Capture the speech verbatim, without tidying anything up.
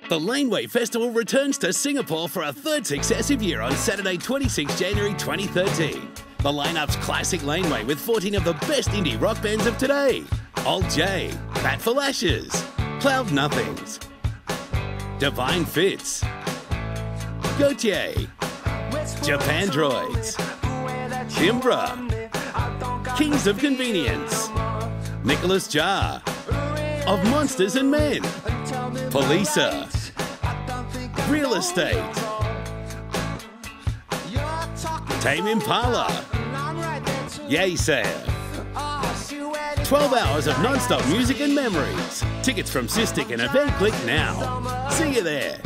The Laneway Festival returns to Singapore for a third successive year on Saturday, twenty-sixth January twenty thirteen. The lineup's classic Laneway with fourteen of the best indie rock bands of today. Old J, Bat for Lashes, Cloud Nothings, Divine Fits, Gautier, Japan Droids, Kimbra, Kings of Convenience, Nicholas Jar, Of Monsters and Men, Polisa, Real Estate, Tame Impala, Yaysayer. twelve hours of non-stop music and memories. Tickets from Sistik and Event Click now. See you there.